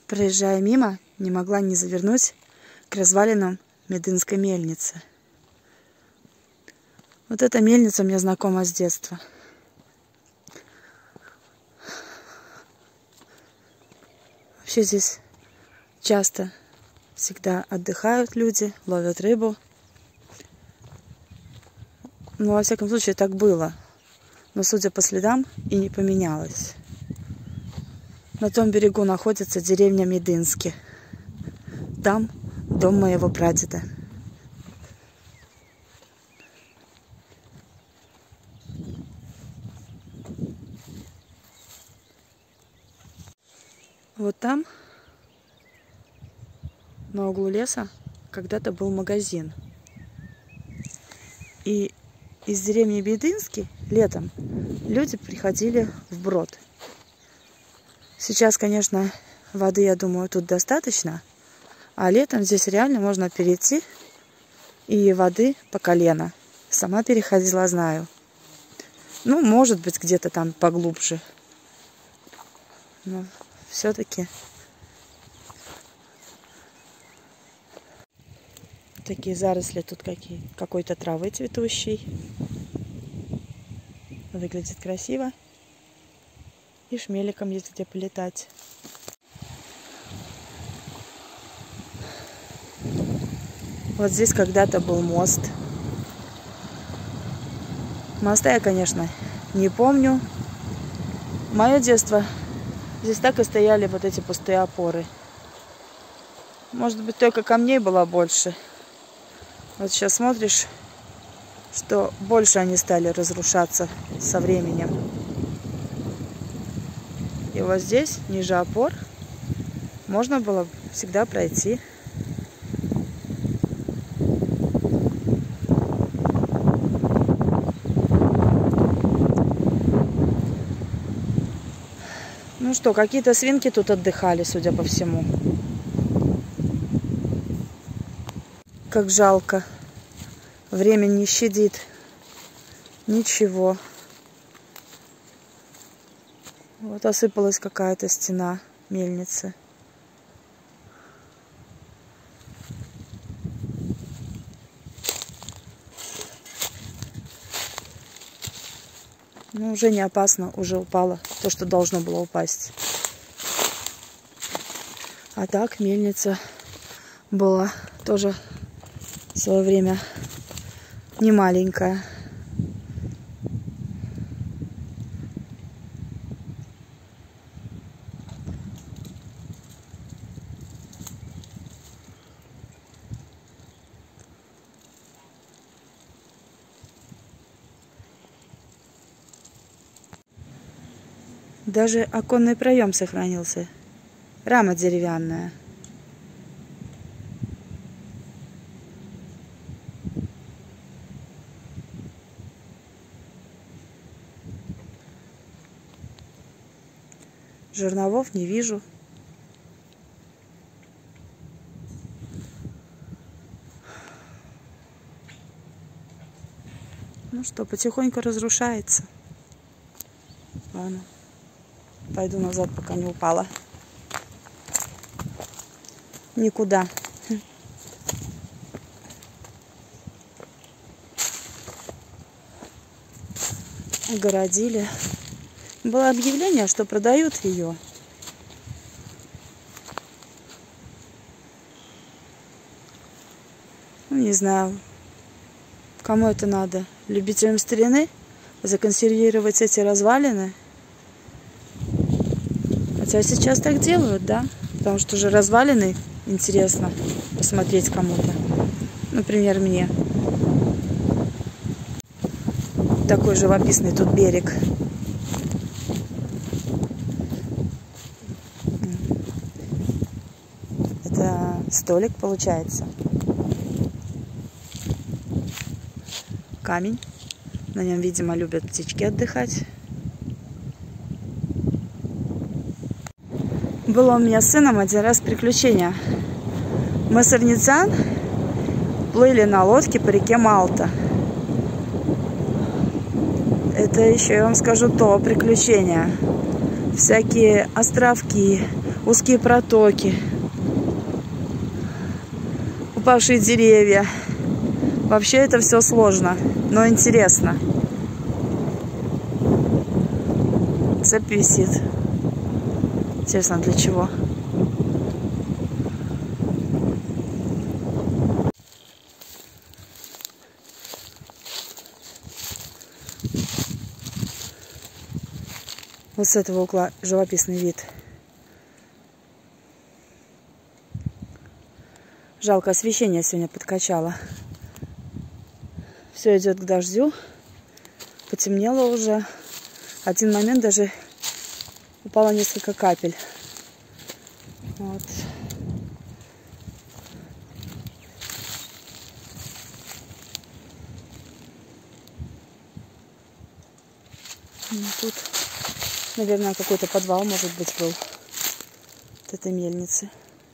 Проезжая мимо, не могла не завернуть к развалинам Медынской мельницы. Вот эта мельница мне знакома с детства. Вообще здесь часто, всегда отдыхают люди, ловят рыбу. Ну, во всяком случае, так было. Но, судя по следам, и не поменялось. На том берегу находится деревня Медынски. Там дом моего прадеда. Вот там, на углу леса, когда-то был магазин. И из деревни Медынски летом люди приходили вброд. Сейчас, конечно, воды, я думаю, тут достаточно. А летом здесь реально можно перейти, и воды по колено. Сама переходила, знаю. Ну, может быть, где-то там поглубже. Но все-таки такие заросли тут какой-то травы цветущей. Выглядит красиво. И шмеликом есть где полетать. Вот здесь когда-то был мост. Моста я, конечно, не помню. Мое детство, здесь так и стояли вот эти пустые опоры. Может быть, только камней было больше. Вот сейчас смотришь, что больше они стали разрушаться со временем. И вот здесь, ниже опор, можно было всегда пройти. Ну что, какие-то свинки тут отдыхали, судя по всему. Как жалко. Время не щадит. Ничего. Вот осыпалась какая-то стена мельницы. Ну, уже не опасно, уже упало то, что должно было упасть. А так мельница была тоже в свое время не маленькая. Даже оконный проем сохранился. Рама деревянная. Жерновов не вижу. Ну что, потихоньку разрушается. Ладно. Пойду назад, пока не упала. Никуда. Огородили. Было объявление, что продают ее. Ну, не знаю, кому это надо. Любителям старины законсервировать эти развалины. Хотя сейчас так делают, да? Потому что уже развалины интересно посмотреть кому-то. Например, мне. Такой живописный тут берег. Это столик получается. Камень. На нем, видимо, любят птички отдыхать. Было у меня с сыном один раз приключение. Мы с Арницан плыли на лодке по реке Малта. Это еще, я вам скажу, то приключение. Всякие островки, узкие протоки, упавшие деревья. Вообще это все сложно, но интересно. Цепь висит. Интересно, для чего? Вот с этого угла живописный вид. Жалко, освещение сегодня подкачало. Все идет к дождю. Потемнело уже. В один момент даже упало несколько капель. Вот. Тут, наверное, какой-то подвал, может быть, был от этой мельницы.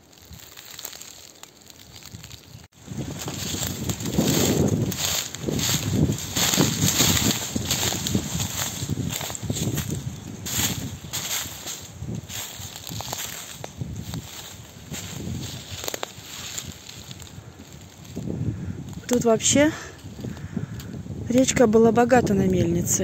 Тут вообще речка была богата на мельнице.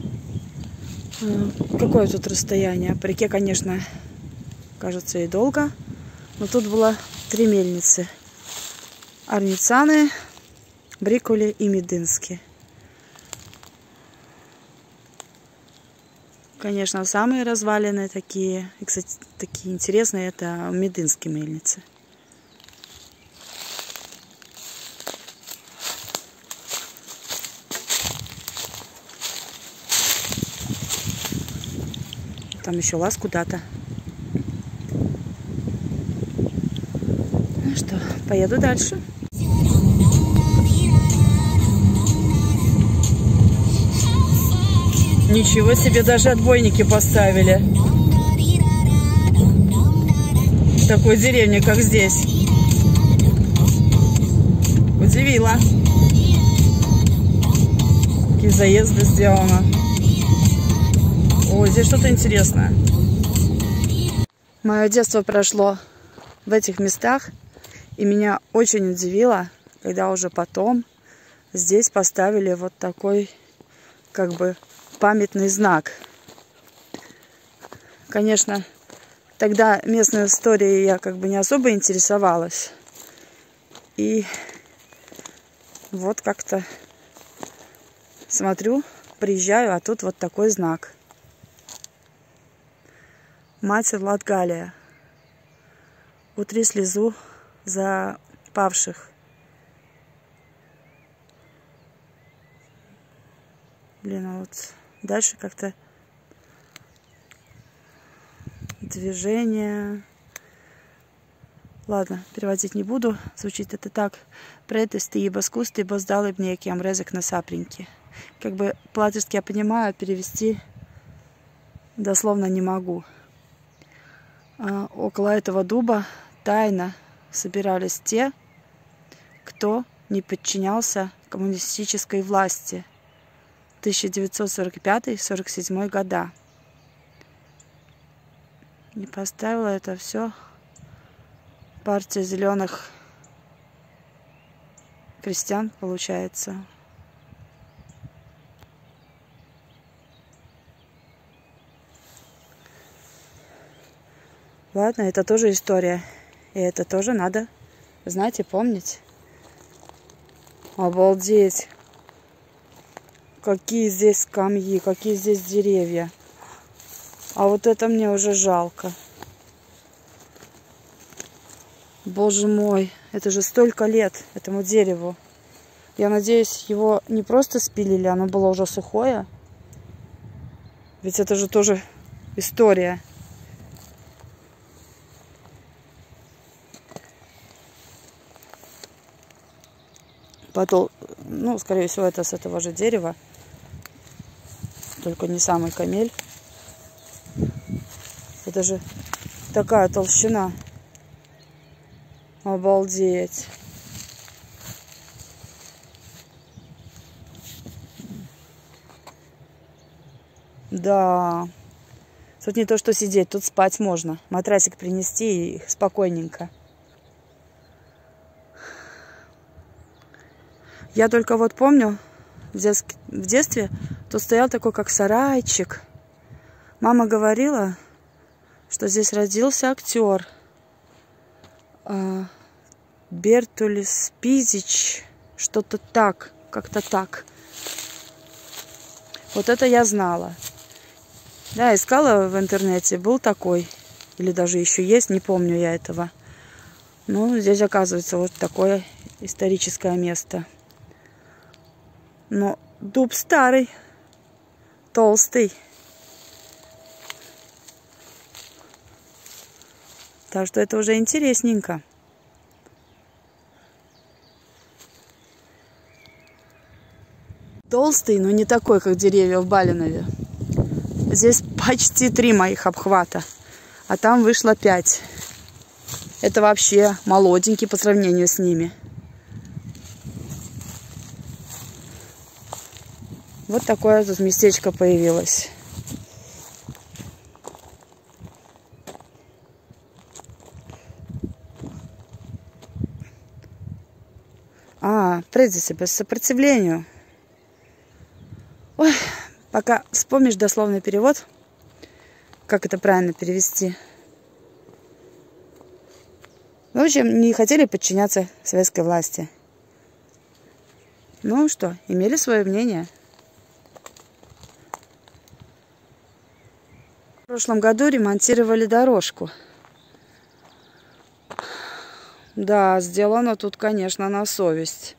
Какое тут расстояние? По реке, конечно, кажется, и долго. Но тут было 3 мельницы. Арницаны, Брикули и Медински. Конечно, самые развалины такие, и, кстати, такие интересные, это Мединские мельницы. Там еще лаз куда-то. Ну что, поеду дальше. Ничего себе, даже отбойники поставили. В такой деревне, как здесь. Удивило. Какие заезды сделаны. О, здесь что-то интересное. Мое детство прошло в этих местах, и меня очень удивило, когда уже потом здесь поставили вот такой, как бы, памятный знак. Конечно, тогда местной историей я как бы не особо интересовалась. И вот как-то смотрю, приезжаю, а тут вот такой знак. Матерь Латгалия, утри слезу за павших. Блин, а вот дальше как-то движение. Ладно, переводить не буду. Звучит это так. Претесты и баскусты боздали мне кем резок на сапреньки. Как бы по-латышски я понимаю, перевести дословно не могу. Около этого дуба тайно собирались те, кто не подчинялся коммунистической власти. 1945-47 года. И поставила это все партия зеленых крестьян, получается. Ладно, это тоже история. И это тоже надо знать и помнить. Обалдеть. Какие здесь скамьи, какие здесь деревья. А вот это мне уже жалко. Боже мой, это же столько лет этому дереву. Я надеюсь, его не просто спилили, оно было уже сухое. Ведь это же тоже история. Потом, ну, скорее всего, это с этого же дерева. Только не самый камель. Это же такая толщина. Обалдеть. Да. Тут не то что сидеть, тут спать можно. Матрасик принести и спокойненько. Я только вот помню, в детстве тут стоял такой, как сарайчик. Мама говорила, что здесь родился актер Бертулис Пизич, что-то так, как-то так. Вот это я знала. Да, искала в интернете, был такой, или даже еще есть, не помню я этого. Ну, здесь оказывается вот такое историческое место. Но дуб старый, толстый. Так что это уже интересненько. Толстый, но не такой, как деревья в Балинове. Здесь почти 3 моих обхвата, а там вышло 5. Это вообще молоденький по сравнению с ними. Вот такое тут местечко появилось. Прежде всего, сопротивлению. Ой, пока вспомнишь дословный перевод, как это правильно перевести. В общем, не хотели подчиняться советской власти. Ну что, имели свое мнение. В прошлом году ремонтировали дорожку. Да, сделано тут, конечно, на совесть.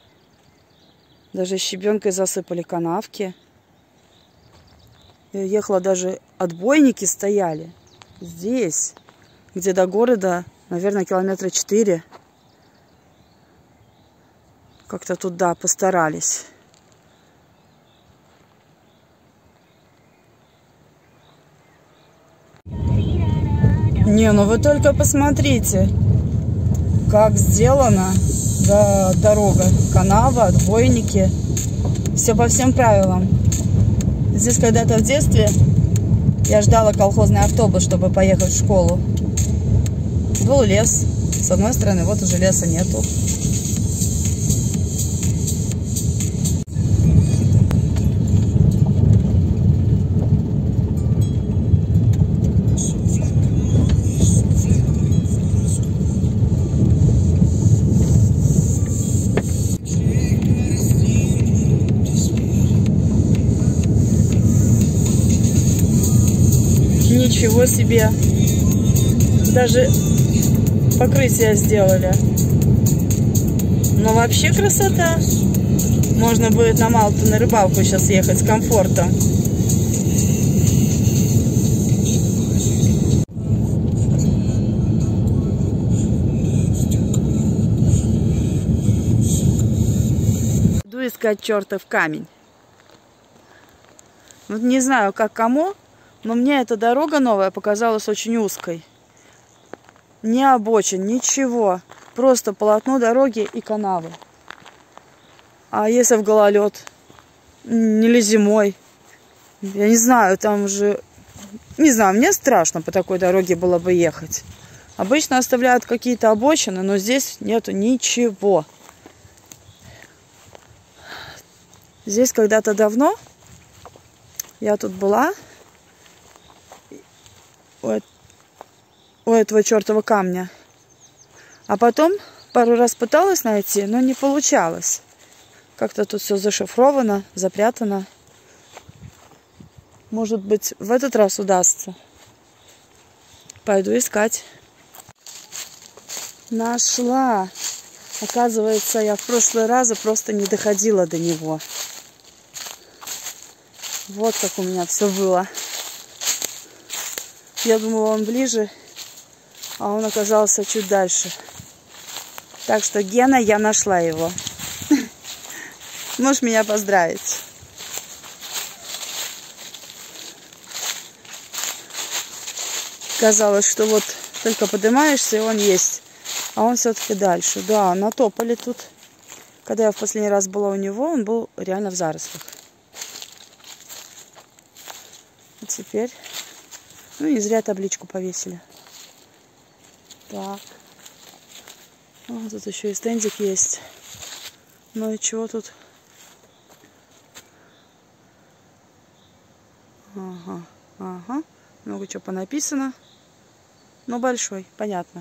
Даже щебенкой засыпали канавки. Я ехала, даже отбойники стояли. Здесь, где до города, наверное, километра 4. Как-то туда постарались. Не, ну вы только посмотрите, как сделана дорога. Канава, отбойники. Все по всем правилам. Здесь когда-то в детстве я ждала колхозный автобус, чтобы поехать в школу. Был лес. С одной стороны, вот уже леса нету. Ничего себе! Даже покрытие сделали. Но вообще красота. Можно будет на Малту на рыбалку сейчас ехать с комфортом. Иду искать чертов камень. Вот не знаю, как кому, но мне эта дорога новая показалась очень узкой. Ни обочин, ничего. Просто полотно дороги и канавы. А если в гололед? Или зимой? Я не знаю, там же... Не знаю, мне страшно по такой дороге было бы ехать. Обычно оставляют какие-то обочины, но здесь нету ничего. Здесь когда-то давно я тут была. У этого чертова камня. А потом пару раз пыталась найти, но не получалось. Как-то тут все зашифровано, запрятано. Может быть, в этот раз удастся. Пойду искать. Нашла. Оказывается, я в прошлый раз просто не доходила до него. Вот как у меня все было. Я думала, он ближе, а он оказался чуть дальше. Так что, Гена, я нашла его. Можешь меня поздравить. Казалось, что вот только поднимаешься, и он есть. А он все-таки дальше. Да, натопали тут. Когда я в последний раз была у него, он был реально в зарослях. А теперь Ну, не зря табличку повесили. Так. О, тут еще и стендик есть. Ну и чего тут? Ага, ага. Много чего понаписано. Но большой, понятно.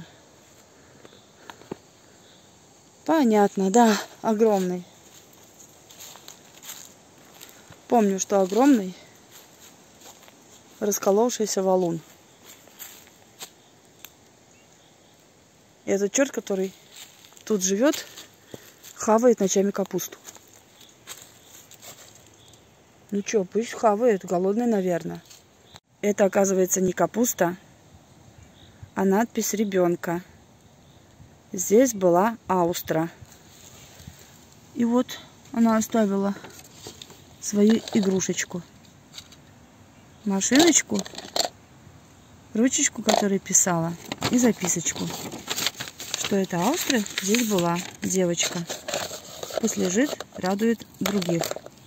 Понятно, да, огромный. Помню, что огромный расколовшийся валун. И этот черт, который тут живет, хавает ночами капусту. Ну что, пусть хавает, голодный, наверное. Это, оказывается, не капуста, а надпись ребенка. Здесь была аустра. И вот она оставила свою игрушечку. Машиночку, ручечку, которую писала, и записочку, что это аустра здесь была девочка. Пусть лежит, радует других.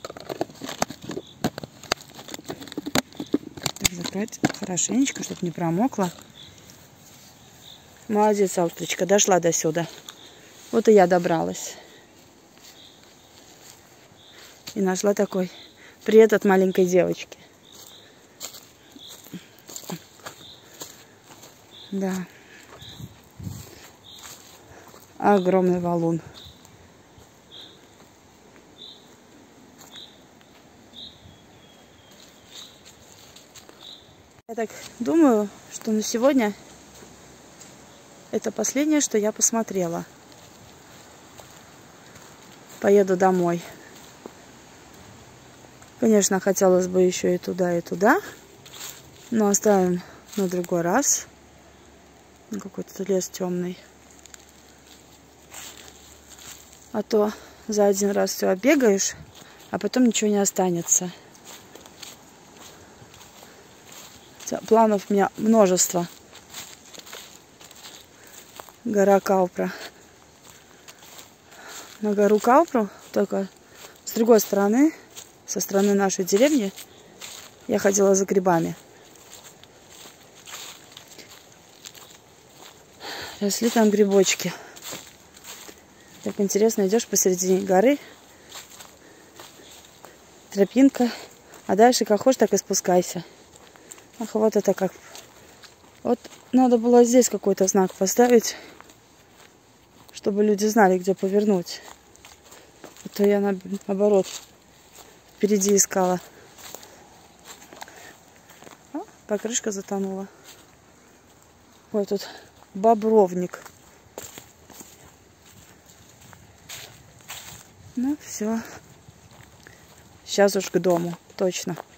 Так, закрыть хорошенечко, чтобы не промокла. Молодец, аустрочка, дошла до сюда. Вот и я добралась. И нашла такой привет от маленькой девочки. Да. Огромный валун. Я так думаю, что на сегодня это последнее, что я посмотрела. Поеду домой. Конечно, хотелось бы еще и туда, но оставим на другой раз. Какой-то лес темный. А то за один раз все оббегаешь, а потом ничего не останется. Планов у меня множество. Гора Каупра. На гору Каупру, только с другой стороны, со стороны нашей деревни, я ходила за грибами. Росли там грибочки. Так интересно, идешь посередине горы, тропинка, а дальше как хочешь, так и спускайся. Ах, вот это как. Вот надо было здесь какой-то знак поставить, чтобы люди знали, где повернуть. А то я наоборот впереди искала. А, покрышка затонула. Ой, тут бобровник. Ну все. Сейчас уж к дому, точно.